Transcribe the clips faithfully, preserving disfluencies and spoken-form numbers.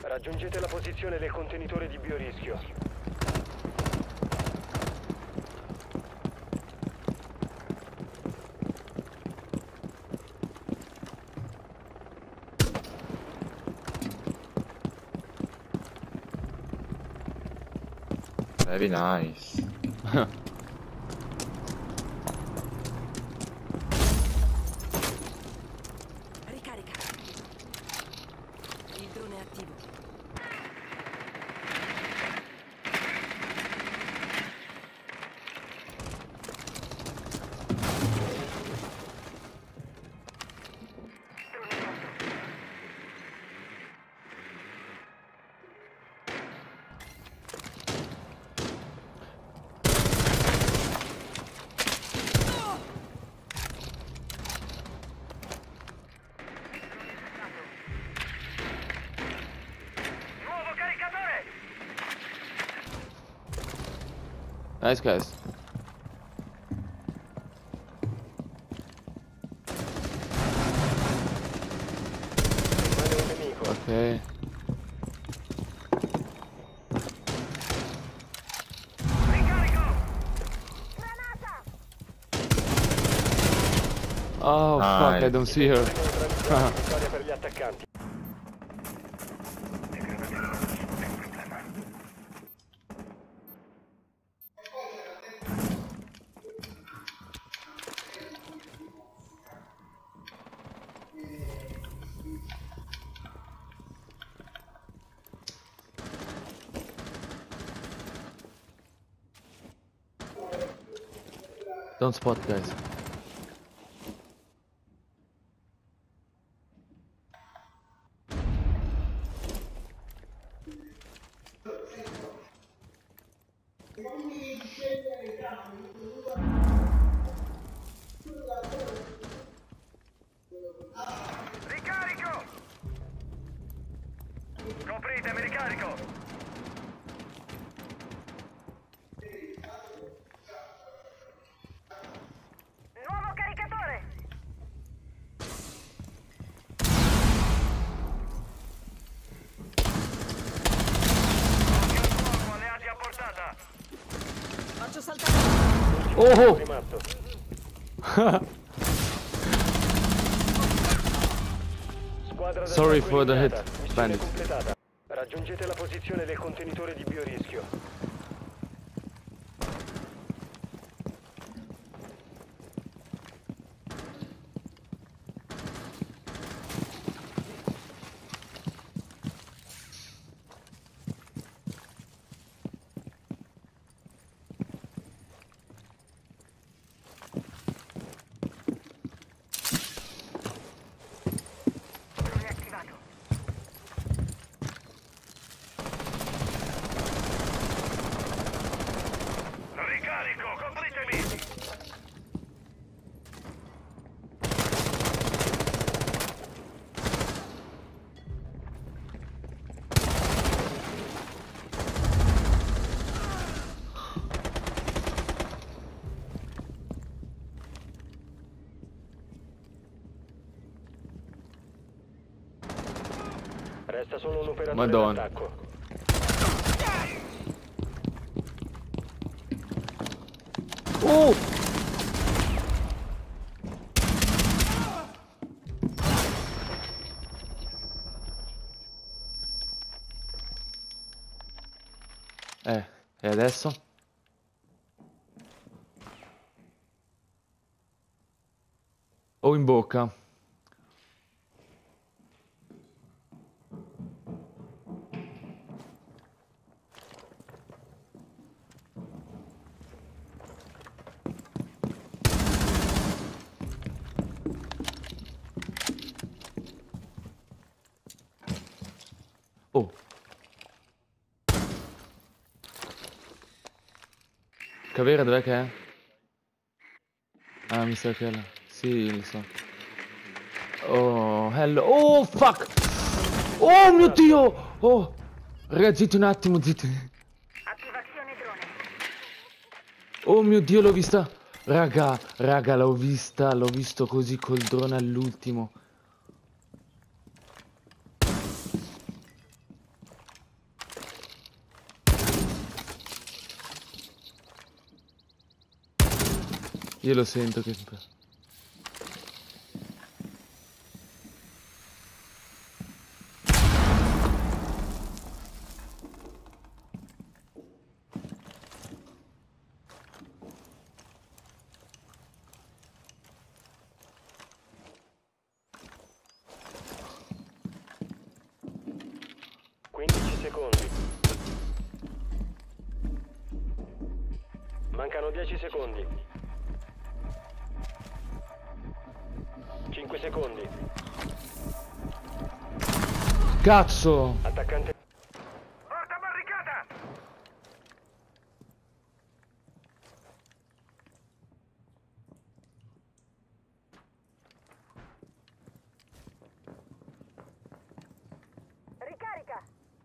Raggiungete la posizione del contenitore di biorischio. Very nice. Ricarica. Il drone è attivo. Nice guys. Rimane un nemico. Ok. Oh fuck, I don't see her. Vittoria per gli attaccanti. Don't spot guys. Ricarico! Copritemi, ricarico! Nuovo caricatore! Alleati a portata! Faccio saltare. Oh! Rimasto. Squadra del Sorry Falco for the eliminata. hit, Missione bandit. completata. Raggiungete la posizione del contenitore di biorischio. Drone attivato. Ricarico, completemi! Resta solo un operatore Madonna. d'attacco. Oh! Eh, e adesso? O in bocca. Oh. Cavera dov'è che è? Ah, mi sa che è là. Sì, lo so. Oh, hello. Oh, fuck! Oh mio Dio! Oh! Raga, zitti un attimo, zitti. Attivazione drone. Oh mio Dio, l'ho vista. Raga, raga, l'ho vista. L'ho visto così col drone all'ultimo. Io lo sento che... quindici secondi. Mancano dieci secondi. cinque secondi. Cazzo! Attaccante. Porta barricata! Ricarica!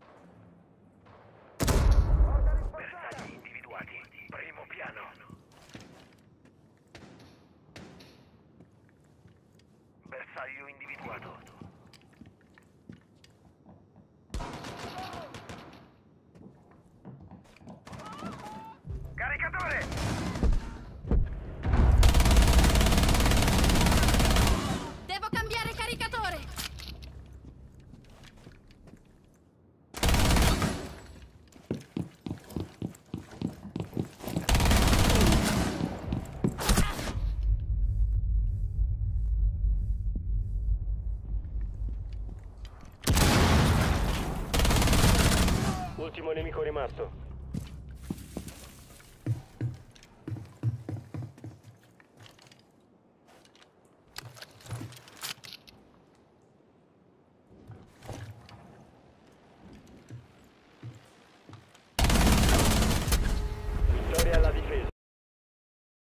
Bersagli individuati. Primo piano. Bersaglio individuato. Caricatore! Devo cambiare caricatore! Ultimo nemico rimasto.